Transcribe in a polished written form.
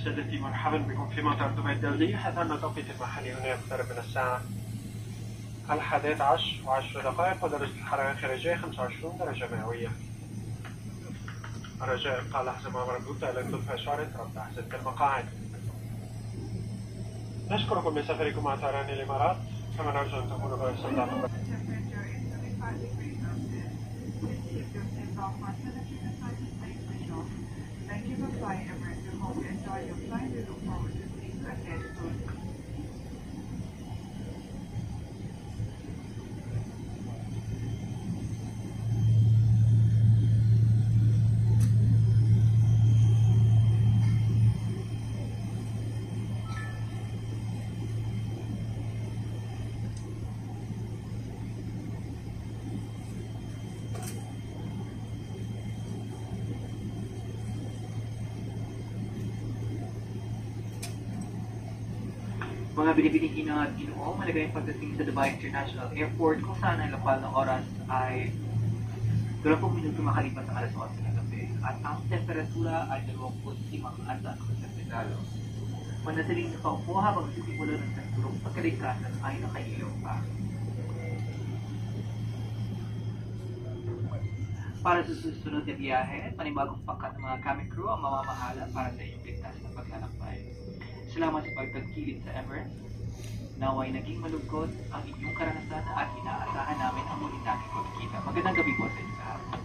سادتي مرحبا بكم في مطار دبي الدولي. حسب التوقيت المحلي هنا يقترب من الساعة 11:10 ودرجة الحرارة الخارجية 25 درجة مئوية. رجاء إبقاء لحظة مربوطة إلى كتب إشارة ربط أحزمة المقاعد. نشكركم لسفركم مع طيران الإمارات، كما نرجو أن تكونوا قد استمتعتم. Thank you for flying Emirates. We hope you enjoy your flight. We look forward to seeing you again soon. Mga binibining ina at ginoo, maligayang pagdating sa Dubai International Airport kung saan ang lapal ng oras ay 20 minuto makalipas ang alas 11 ng gabi at ang temperatura ay 25 antas sa terminalo. Manatiling nakaupo habang sisimula ng santurong pagkaligtasan ay nakailaw pa. Para sa susunod na biyahe, panibagong pangkat ng mga cabin crew ang mamamahala para sa iyong ligtas na paglalakbay. Salamat sa pagtagkilit sa Emirates. Naway naging malugkot ang inyong karanasan at inaasahan namin ang muling nating pagkikita. Magandang gabi po sa inyo lahat.